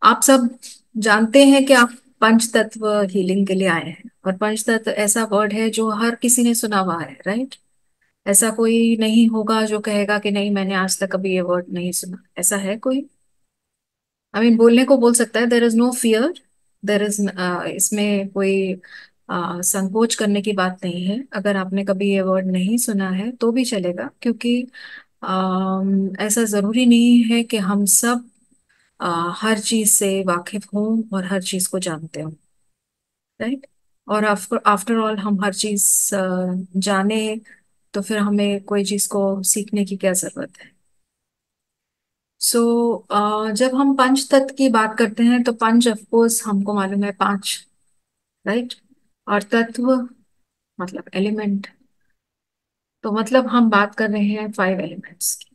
आप सब जानते हैं कि आप पंच तत्व हीलिंग के लिए आए हैं। और पंच तत्व ऐसा वर्ड है जो हर किसी ने सुना हुआ है, राइट। ऐसा कोई नहीं होगा जो कहेगा कि नहीं, मैंने आज तक कभी ये वर्ड नहीं सुना। ऐसा है कोई? बोलने को बोल सकता है, there is no fear. There is इसमें कोई संकोच करने की बात नहीं है। अगर आपने कभी ये वर्ड नहीं सुना है तो भी चलेगा, क्योंकि ऐसा जरूरी नहीं है कि हम सब हर चीज से वाकिफ हों और हर चीज को जानते हों, राइट। और आफ्टर ऑल हम हर चीज जाने तो फिर हमें कोई चीज को सीखने की क्या जरूरत है। सो जब हम पंच तत्व की बात करते हैं तो पंच ऑफ कोर्स हमको मालूम है, पांच, राइट। और तत्व मतलब एलिमेंट, तो मतलब हम बात कर रहे हैं फाइव एलिमेंट्स की।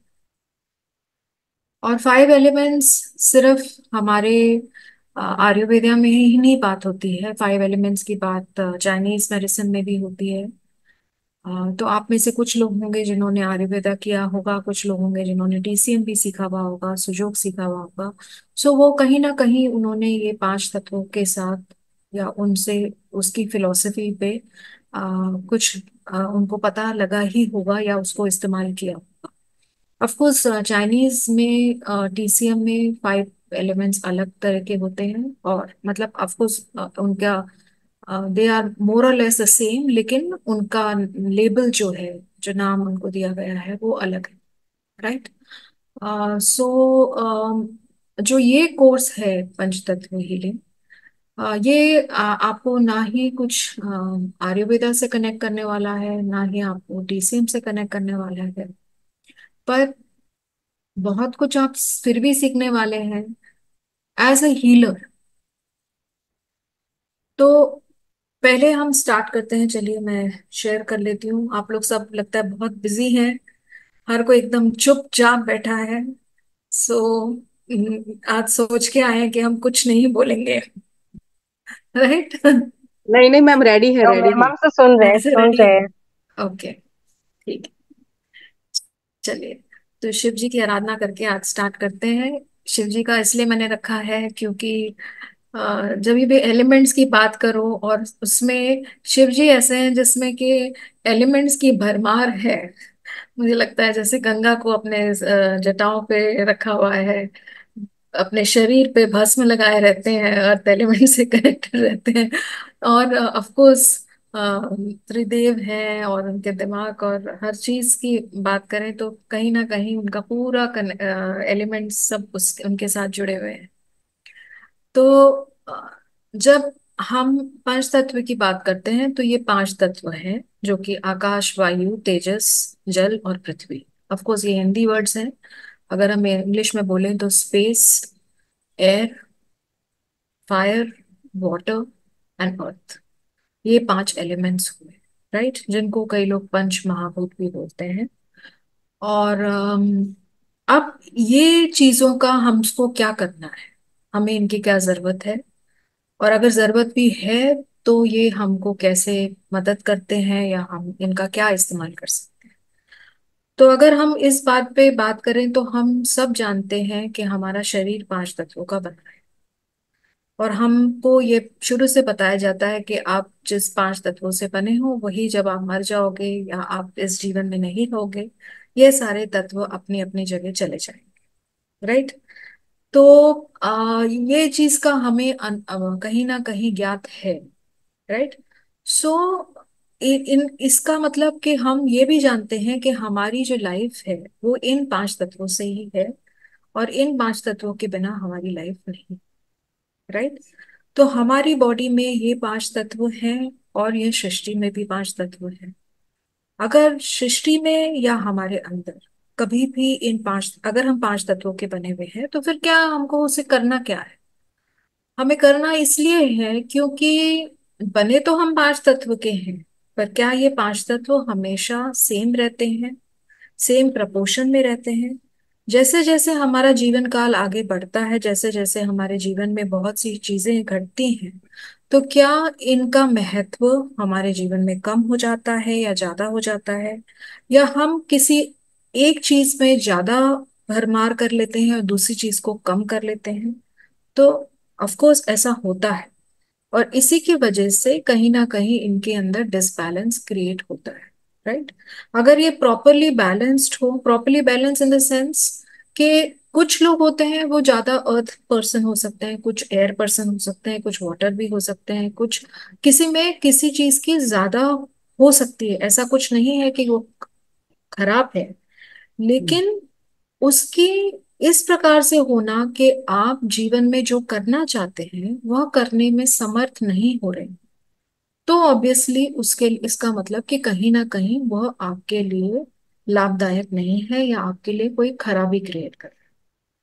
और फाइव एलिमेंट्स सिर्फ हमारे आयुर्वेदा में ही नहीं बात होती है। फाइव एलिमेंट्स की बात चाइनीज मेडिसिन में भी होती है। तो आप में से कुछ लोग होंगे जिन्होंने आयुर्वेदा किया होगा, कुछ लोग होंगे जिन्होंने टीसीएम भी सीखा हुआ होगा, सुजोग सीखा हुआ होगा। सो वो कहीं ना कहीं उन्होंने ये पांच तत्वों के साथ या उनसे उसकी फिलॉसफी पे कुछ उनको पता लगा ही होगा या उसको इस्तेमाल किया। ऑफ कोर्स चाइनीज में टीसीएम में फाइव एलिमेंट्स अलग तरह के होते हैं, और मतलब ऑफ कोर्स उनका दे आर मोर और लेस द सेम, लेकिन उनका लेबल जो है, जो नाम उनको दिया गया है वो अलग है, राइट। सो जो ये कोर्स है पंचतत्व हीलिंग, ये आपको ना ही कुछ आयुर्वेदा से कनेक्ट करने वाला है, ना ही आपको डीसीएम से कनेक्ट करने वाला है। पर बहुत कुछ आप फिर भी सीखने वाले हैं एज अ हीलर। तो पहले हम स्टार्ट करते हैं, चलिए मैं शेयर कर लेती हूँ। आप लोग सब लगता है बहुत बिजी हैं, हर कोई एकदम चुपचाप बैठा है। सो आज सोच के आए हैं कि हम कुछ नहीं बोलेंगे, राइट। नहीं नहीं मैम, रेडी है तो रेडी मैम है। हम तो सुन रहे हैं ऐसे सुन रेडी रहे है? हैं। ओके, ठीक है। चलिए, तो शिव जी की आराधना करके आज स्टार्ट करते हैं। शिव जी का इसलिए मैंने रखा है क्योंकि जब भी एलिमेंट्स की बात करो और उसमें शिव जी ऐसे हैं जिसमें कि एलिमेंट्स की भरमार है। मुझे लगता है जैसे गंगा को अपने जटाओं पे रखा हुआ है, अपने शरीर पे भस्म लगाए रहते हैं, अर्थ एलिमेंट से कनेक्टेड रहते हैं। और ऑफ कोर्स त्रिदेव हैं, और उनके दिमाग और हर चीज की बात करें तो कहीं ना कहीं उनका पूरा एलिमेंट सब उनके साथ जुड़े हुए हैं। तो जब हम पंच तत्व की बात करते हैं तो ये पांच तत्व हैं, जो कि आकाश, वायु, तेजस, जल और पृथ्वी। ऑफ कोर्स ये हिंदी वर्ड्स हैं। अगर हम इंग्लिश में बोलें तो space, air, fire, water and earth. ये पांच एलिमेंट्स हुए, राइट, जिनको कई लोग पंच महाभूत भी बोलते हैं। और अब ये चीजों का हमको क्या करना है, हमें इनकी क्या जरूरत है, और अगर जरूरत भी है तो ये हमको कैसे मदद करते हैं या हम इनका क्या इस्तेमाल कर सकते हैं। तो अगर हम इस बात पे बात करें तो हम सब जानते हैं कि हमारा शरीर पांच तत्वों का बना है। और हमको ये शुरू से बताया जाता है कि आप जिस पांच तत्वों से बने हो वही जब आप मर जाओगे या आप इस जीवन में नहीं होगे, ये सारे तत्व अपनी अपनी जगह चले जाएंगे, राइट। तो ये चीज का हमें कहीं ना कहीं ज्ञात है, राइट। सो इन इसका मतलब कि हम ये भी जानते हैं कि हमारी जो लाइफ है वो इन पांच तत्वों से ही है, और इन पांच तत्वों के बिना हमारी लाइफ नहीं, राइट। तो हमारी बॉडी में ये पांच तत्व हैं, और ये सृष्टि में भी पांच तत्व हैं। अगर सृष्टि में या हमारे अंदर कभी भी इन पांच, अगर हम पांच तत्वों के बने हुए हैं तो फिर क्या हमको उसे करना क्या है? हमें करना इसलिए है क्योंकि बने तो हम पांच तत्व के हैं, पर क्या ये पांच तत्व हमेशा सेम रहते हैं, सेम प्रपोर्शन में रहते हैं? जैसे जैसे हमारा जीवन काल आगे बढ़ता है, जैसे जैसे हमारे जीवन में बहुत सी चीजें घटती हैं, तो क्या इनका महत्व हमारे जीवन में कम हो जाता है या ज्यादा हो जाता है? या हम किसी एक चीज में ज्यादा भरमार कर लेते हैं और दूसरी चीज को कम कर लेते हैं? तो ऑफ कोर्स ऐसा होता है, और इसी की वजह से कहीं ना कहीं इनके अंदर डिसबैलेंस क्रिएट होता है, राइट। अगर ये प्रॉपरली बैलेंस्ड हो, properly balance in the sense कि कुछ लोग होते हैं वो ज्यादा अर्थ पर्सन हो सकते हैं, कुछ एयर पर्सन हो सकते हैं, कुछ वाटर भी हो सकते हैं, कुछ किसी में किसी चीज की ज्यादा हो सकती है, ऐसा कुछ नहीं है कि वो खराब है। हम्म। लेकिन उसकी इस प्रकार से होना कि आप जीवन में जो करना चाहते हैं वह करने में समर्थ नहीं हो रहे, तो ऑब्वियसली उसके इसका मतलब कि कहीं ना कहीं वह आपके लिए लाभदायक नहीं है, या आपके लिए कोई खराबी क्रिएट कर रहा है।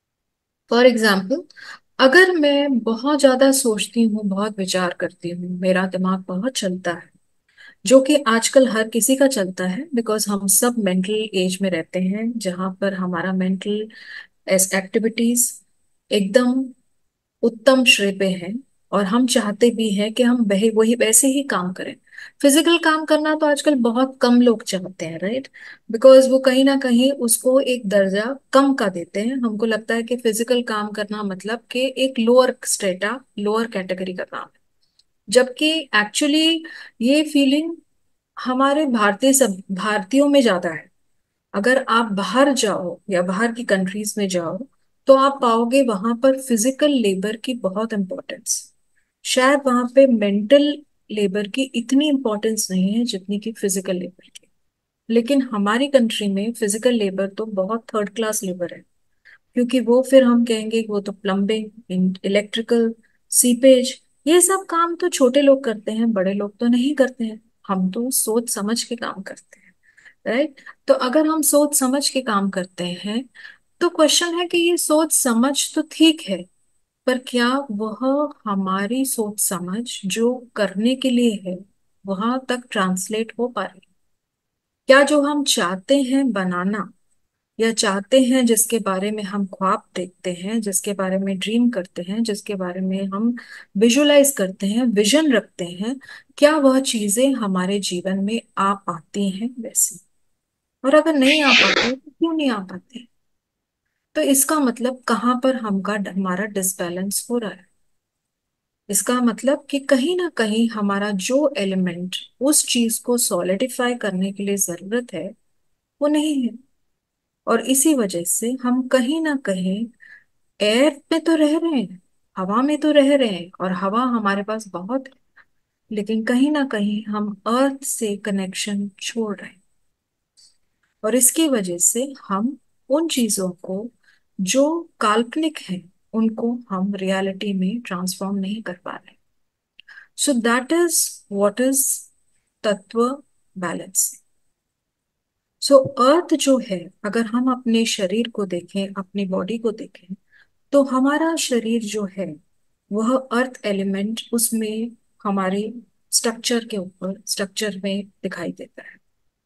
फॉर एग्जाम्पल, अगर मैं बहुत ज्यादा सोचती हूँ, बहुत विचार करती हूँ, मेरा दिमाग बहुत चलता है, जो कि आजकल हर किसी का चलता है, बिकॉज हम सब मेंटल एज में रहते हैं जहां पर हमारा मेंटल एक्टिविटीज एकदम उत्तम श्रेय पे है, और हम चाहते भी हैं कि हम वही वही वैसे ही काम करें। फिजिकल काम करना तो आजकल बहुत कम लोग चाहते हैं, राइट। बिकॉज वो कहीं ना कहीं उसको एक दर्जा कम का देते हैं, हमको लगता है कि फिजिकल काम करना मतलब कि एक लोअर स्टेटा, लोअर कैटेगरी का काम है। जबकि एक्चुअली ये फीलिंग हमारे भारतीयों में ज्यादा है। अगर आप बाहर जाओ या बाहर की कंट्रीज में जाओ, तो आप पाओगे वहां पर फिजिकल लेबर की बहुत इंपॉर्टेंस। शायद वहां पे मेंटल लेबर की इतनी इंपॉर्टेंस नहीं है जितनी कि फिजिकल लेबर की। लेकिन हमारी कंट्री में फिजिकल लेबर तो बहुत थर्ड क्लास लेबर है, क्योंकि वो फिर हम कहेंगे कि वो तो प्लम्बिंग, इलेक्ट्रिकल, सीपेज, ये सब काम तो छोटे लोग करते हैं, बड़े लोग तो नहीं करते हैं। हम तो सोच समझ के काम करते हैं, राइट। तो अगर हम सोच समझ के काम करते हैं, तो क्वेश्चन है कि ये सोच समझ तो ठीक है, पर क्या वह हमारी सोच समझ जो करने के लिए है वहां तक ट्रांसलेट हो पा रही है? क्या जो हम चाहते हैं बनाना, या चाहते हैं, जिसके बारे में हम ख्वाब देखते हैं, जिसके बारे में ड्रीम करते हैं, जिसके बारे में हम विजुलाइज करते हैं, विजन रखते हैं, क्या वह चीजें हमारे जीवन में आ पाती हैं वैसी? और अगर नहीं आ पाती है तो क्यों नहीं आ पाती? तो इसका मतलब कहाँ पर हमारा डिसबैलेंस हो रहा है। इसका मतलब कि कहीं ना कहीं हमारा जो एलिमेंट उस चीज को सॉलिडिफाई करने के लिए जरूरत है वो नहीं है। और इसी वजह से हम कहीं ना कहीं एयर में तो रह रहे हैं, हवा में तो रह रहे हैं, और हवा हमारे पास बहुत है, लेकिन कहीं ना कहीं हम अर्थ से कनेक्शन छोड़ रहे हैं। और इसकी वजह से हम उन चीजों को जो काल्पनिक है उनको हम रियलिटी में ट्रांसफॉर्म नहीं कर पा रहे। So that is what is तत्व बैलेंस। सो अर्थ जो है, अगर हम अपने शरीर को देखें, अपनी बॉडी को देखें, तो हमारा शरीर जो है वह अर्थ एलिमेंट उसमें हमारे स्ट्रक्चर के ऊपर स्ट्रक्चर में दिखाई देता है।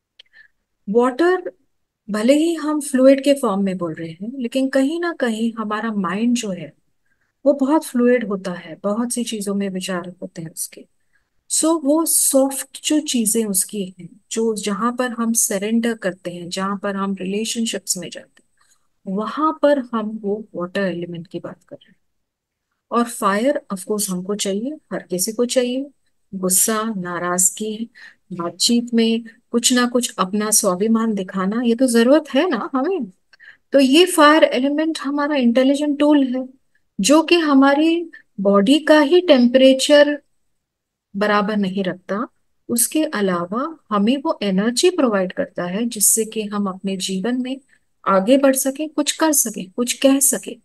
वाटर, भले ही हम फ्लूइड के फॉर्म में बोल रहे हैं, लेकिन कहीं ना कहीं हमारा माइंड जो है वो बहुत फ्लूइड होता है, बहुत सी चीजों में विचार होते हैं उसके। सो वो सॉफ्ट जो चीजें उसकी हैं, जो जहां पर हम सरेंडर करते हैं, जहां पर हम रिलेशनशिप्स में जाते हैं, वहां पर हम वो वाटर एलिमेंट की बात कर रहे हैं। और फायर ऑफ कोर्स हमको चाहिए, हर किसी को चाहिए। गुस्सा, नाराजगी, बातचीत में कुछ ना कुछ अपना स्वाभिमान दिखाना, ये तो जरूरत है ना हमें। तो ये फायर एलिमेंट हमारा इंटेलिजेंट टूल है, जो कि हमारी बॉडी का ही टेम्परेचर बराबर नहीं रखता। उसके अलावा हमें वो एनर्जी प्रोवाइड करता है जिससे कि हम अपने जीवन में आगे बढ़ सके, कुछ कर सके, कुछ कह सके।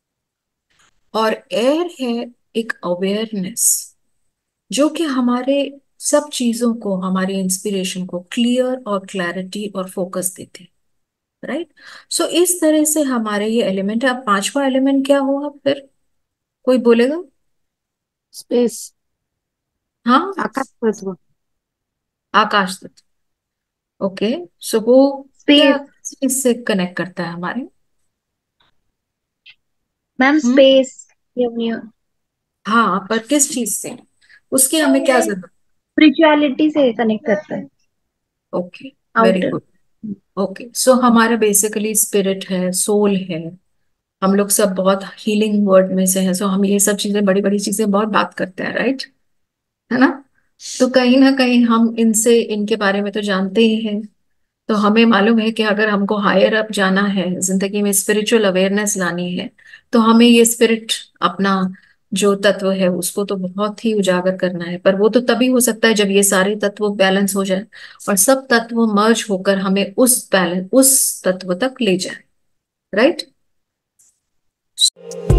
और एयर है एक अवेयरनेस, जो कि हमारे सब चीजों को, हमारी इंस्पिरेशन को क्लियर और क्लैरिटी और फोकस देते हैं, राइट। सो इस तरह से हमारे ये एलिमेंट है। अब पांचवा एलिमेंट क्या होगा फिर, कोई बोलेगा? स्पेस। हाँ, आकाश तत्व। आकाश तत्व। ओके। सो वो क्या स्पेस। इससे कनेक्ट करता है हमारे? Ma'am hmm. स्पेस। यूनियन। हाँ, पर किस चीज से? उसकी हमें क्या जरूरत? स्पिरिचुअलिटी से कनेक्ट करता है। Okay, very outer. Good. Okay, so हमारा बेसिकली स्पिरिट है, सोल है, हम लोग सब बहुत हीलिंग वर्ड में से हैं, सो हम ये सब चीजें, बड़ी बड़ी चीजें बहुत बात करते हैं, राइट? है ना? तो कहीं ना कहीं हम इनसे, इनके बारे में तो जानते ही हैं। तो हमें मालूम है कि अगर हमको हायर अप जाना है, जिंदगी में स्पिरिचुअल अवेयरनेस लानी है, तो हमें ये स्पिरिट, अपना जो तत्व है उसको तो बहुत ही उजागर करना है। पर वो तो तभी हो सकता है जब ये सारे तत्व बैलेंस हो जाए और सब तत्व मर्ज होकर हमें उस बैलेंस, उस तत्व तक ले जाए, राइट?